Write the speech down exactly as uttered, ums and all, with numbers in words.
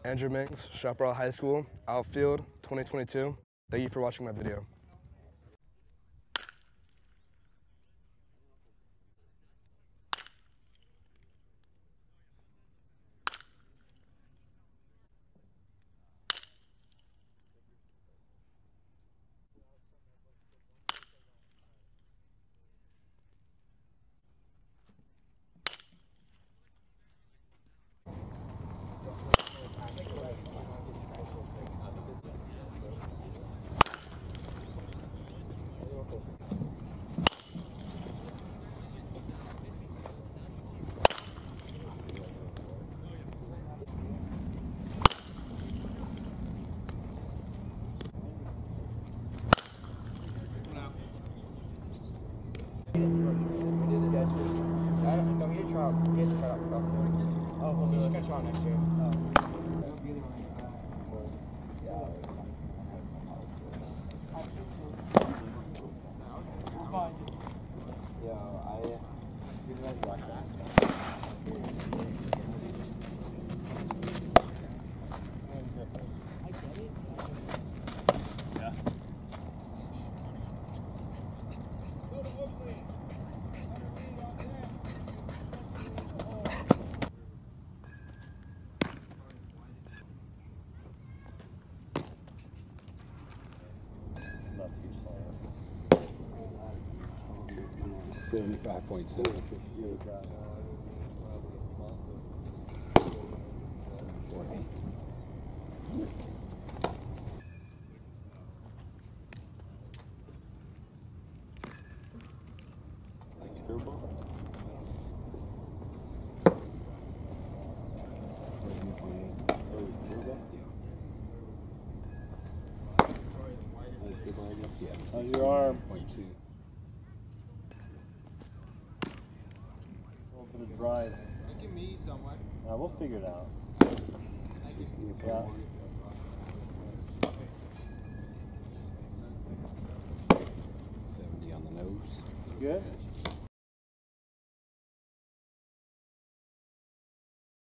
Andrew Mings, Chaparral High School, outfield, twenty twenty-two. Thank you for watching my video. Oh, well, he's gonna try next year. Yeah, I didn't like watch that. Seventy-five point seven. How's your arm? Point two. A little bit of drive. Give me somewhere. Uh, we'll figure it out. Yeah. Seventy on the nose. Good?